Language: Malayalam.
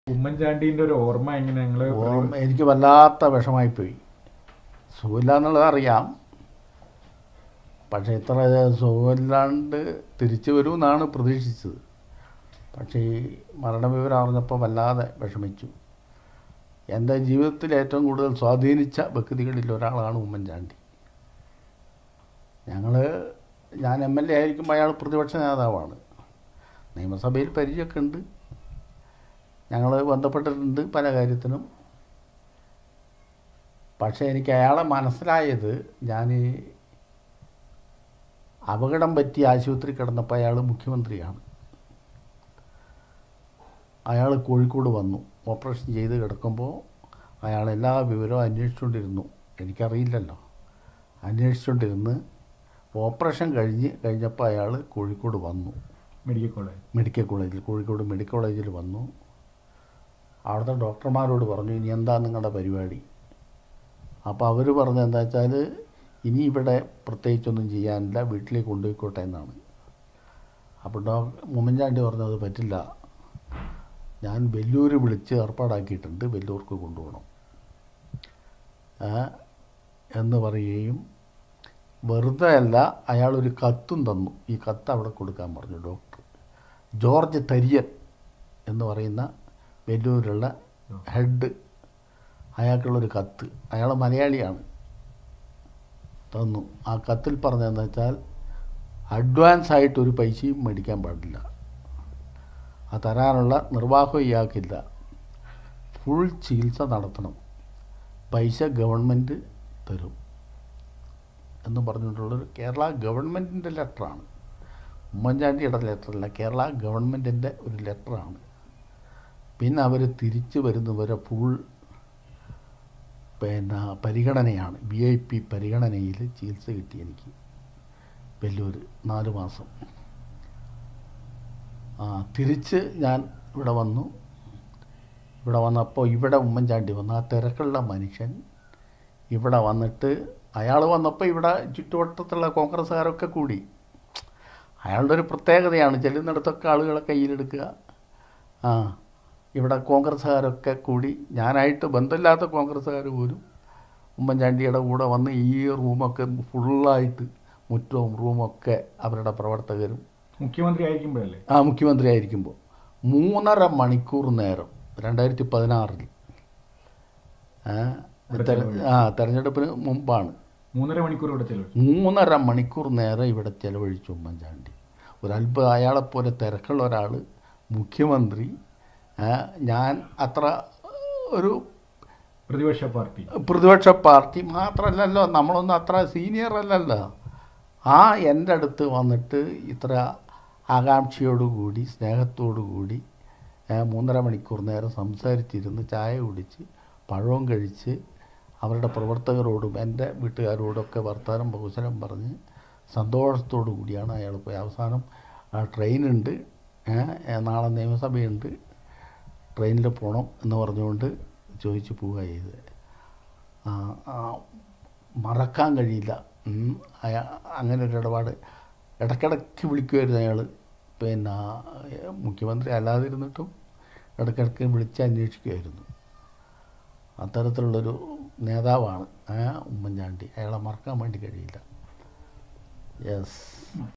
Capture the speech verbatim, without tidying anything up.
ഉമ്മൻചാണ്ടിന്റെ ഒരു ഓർമ്മ എങ്ങനെ ഞങ്ങൾ ഓർമ്മ എനിക്ക് വല്ലാത്ത വിഷമായിപ്പോയി. സുഖമില്ല എന്നുള്ളത് അറിയാം, പക്ഷേ ഇത്ര സുഖമില്ലാണ്ട് തിരിച്ചു വരുമെന്നാണ് പ്രതീക്ഷിച്ചത്. പക്ഷേ ഈ മരണവിവരം അറിഞ്ഞപ്പോൾ വല്ലാതെ വിഷമിച്ചു. എൻ്റെ ജീവിതത്തിൽ ഏറ്റവും കൂടുതൽ സ്വാധീനിച്ച വ്യക്തികളിൽ ഒരാളാണ് ഉമ്മൻചാണ്ടി. ഞങ്ങൾ ഞാൻ എം എൽ എ ആയിരിക്കുമ്പോൾ അയാൾ പ്രതിപക്ഷ നേതാവാണ്. നിയമസഭയിൽ പരിചയമൊക്കെ ഉണ്ട്, ഞങ്ങൾ ബന്ധപ്പെട്ടിട്ടുണ്ട് പല കാര്യത്തിനും. പക്ഷേ എനിക്ക് അയാളെ മനസ്സിലായത്, ഞാൻ അപകടം പറ്റി ആശുപത്രി കിടന്നപ്പോൾ അയാൾ മുഖ്യമന്ത്രിയാണ്. അയാൾ കോഴിക്കോട് വന്നു, ഓപ്പറേഷൻ ചെയ്ത് കിടക്കുമ്പോൾ അയാൾ എല്ലാ വിവരവും അന്വേഷിച്ചുകൊണ്ടിരുന്നു. എനിക്കറിയില്ലല്ലോ, അന്വേഷിച്ചുകൊണ്ടിരുന്ന് ഓപ്പറേഷൻ കഴിഞ്ഞ് കഴിഞ്ഞപ്പോൾ അയാൾ കോഴിക്കോട് വന്നു. മെഡിക്കൽ കോളേജ് മെഡിക്കൽ കോളേജിൽ കോഴിക്കോട് മെഡിക്കൽ കോളേജിൽ വന്നു. അവിടുത്തെ ഡോക്ടർമാരോട് പറഞ്ഞു, ഇനി എന്താ നിങ്ങളുടെ പരിപാടി? അപ്പോൾ അവർ പറഞ്ഞത് എന്താ വെച്ചാൽ, ഇനി ഇവിടെ പ്രത്യേകിച്ചൊന്നും ചെയ്യാനില്ല, വീട്ടിലേക്ക് കൊണ്ടുപോയിക്കോട്ടെ എന്നാണ്. അപ്പോൾ ഡോ ഉമ്മൻചാണ്ടി പറഞ്ഞത് പറ്റില്ല, ഞാൻ വെല്ലൂർ വിളിച്ച് ഏർപ്പാടാക്കിയിട്ടുണ്ട്, വെല്ലൂർക്ക് കൊണ്ടുപോകണം എന്ന് പറയുകയും, വെറുതെ അല്ല, അയാളൊരു കത്തും തന്നു. ഈ കത്ത് അവിടെ കൊടുക്കാൻ പറഞ്ഞു ഡോക്ടർ ജോർജ് തരിയൻ എന്ന് പറയുന്ന വെല്ലൂരുള്ള ഹെഡ്. അയാൾക്കുള്ളൊരു കത്ത്, അയാൾ മലയാളിയാണ്, തന്നു. ആ കത്തിൽ പറഞ്ഞതെന്ന് വെച്ചാൽ, അഡ്വാൻസ് ആയിട്ട് ഒരു പൈസയും മേടിക്കാൻ പാടില്ല, ആ തരാനുള്ള നിർവാഹം ഇയാൾക്കില്ല, ഫുൾ ചികിത്സ നടത്തണം, പൈസ ഗവൺമെൻറ് തരും എന്ന് പറഞ്ഞിട്ടുള്ളൊരു കേരള ഗവൺമെൻറ്റിൻ്റെ ലെറ്ററാണ്. ഉമ്മൻചാണ്ടിയുടെ ലെറ്ററല്ല, കേരള ഗവൺമെൻറ്റിൻ്റെ ഒരു ലെറ്ററാണ്. പിന്നെ അവർ തിരിച്ചു വരുന്നവരെ ഫുൾ പിന്നെ പരിഗണനയാണ്, വി ഐ പി പരിഗണനയിൽ ചികിത്സ കിട്ടി എനിക്ക് വെല്ലൂർ നാല് മാസം. ആ തിരിച്ച് ഞാൻ ഇവിടെ വന്നു. ഇവിടെ വന്നപ്പോൾ ഇവിടെ ഉമ്മൻചാണ്ടി വന്നു, ആ തിരക്കുള്ള മനുഷ്യൻ ഇവിടെ വന്നിട്ട്, അയാൾ വന്നപ്പോൾ ഇവിടെ ചുറ്റുവട്ടത്തുള്ള കോൺഗ്രസ്സുകാരൊക്കെ കൂടി. അയാളുടെ ഒരു പ്രത്യേകതയാണ്, ചെല്ലുന്നിടത്തൊക്കെ ആളുകളെ കയ്യിലെടുക്കുക. ആ ഇവിടെ കോൺഗ്രസ്സുകാരൊക്കെ കൂടി, ഞാനായിട്ട് ബന്ധമില്ലാത്ത കോൺഗ്രസ്സുകാർ പോലും ഉമ്മൻചാണ്ടിയുടെ കൂടെ വന്ന് ഈ റൂമൊക്കെ ഫുള്ളായിട്ട്, മുറ്റവും റൂമൊക്കെ അവരുടെ പ്രവർത്തകരും. മുഖ്യമന്ത്രി ആയിരിക്കുമ്പോഴല്ലേ? ആ മുഖ്യമന്ത്രി ആയിരിക്കുമ്പോൾ മൂന്നര മണിക്കൂർ നേരം രണ്ടായിരത്തി പതിനാറിൽ ആ തെരഞ്ഞെടുപ്പിന് മുമ്പാണ്. മൂന്നര മണിക്കൂർ ഇവിടെ ചെലവഴിച്ചു. മൂന്നര മണിക്കൂർ നേരം ഇവിടെ ചെലവഴിച്ചു ഉമ്മൻചാണ്ടി. ഒരു അത്ഭുതം. അയാളെപ്പോലെ തിരക്കുള്ള ഒരാൾ മുഖ്യമന്ത്രി. ഞാൻ അത്ര ഒരു പ്രതിപക്ഷ പാർട്ടി പ്രതിപക്ഷ പാർട്ടി മാത്രമല്ലല്ലോ, നമ്മളൊന്നും അത്ര സീനിയർ അല്ലല്ലോ. ആ എൻ്റെ അടുത്ത് വന്നിട്ട് ഇത്ര ആകാംക്ഷയോടുകൂടി സ്നേഹത്തോടുകൂടി മൂന്നര മണിക്കൂർ നേരം സംസാരിച്ചിരുന്ന് ചായ കുടിച്ച് പഴവും കഴിച്ച് അവരുടെ പ്രവർത്തകരോടും എൻ്റെ വീട്ടുകാരോടൊക്കെ വർത്തമാനം ബഹുശലം പറഞ്ഞ് സന്തോഷത്തോടു കൂടിയാണ് അയാൾ പോയി. അവസാനം ട്രെയിനുണ്ട്, നാളെ നിയമസഭയുണ്ട്, ട്രെയിനിൽ പോകണം എന്ന് പറഞ്ഞുകൊണ്ട് ചോദിച്ച് പോവുക ചെയ്ത്. മറക്കാൻ കഴിയില്ല അയാ അങ്ങനെ ഒരു ഇടപാട്. ഇടയ്ക്കിടയ്ക്ക് വിളിക്കുമായിരുന്നു അയാൾ, പിന്നെ മുഖ്യമന്ത്രി അല്ലാതിരുന്നിട്ടും ഇടയ്ക്കിടയ്ക്ക് വിളിച്ച് അന്വേഷിക്കുമായിരുന്നു. അത്തരത്തിലുള്ളൊരു നേതാവാണ് ഉമ്മൻചാണ്ടി. അയാളെ മറക്കാൻ വേണ്ടി കഴിയില്ല. യെസ്.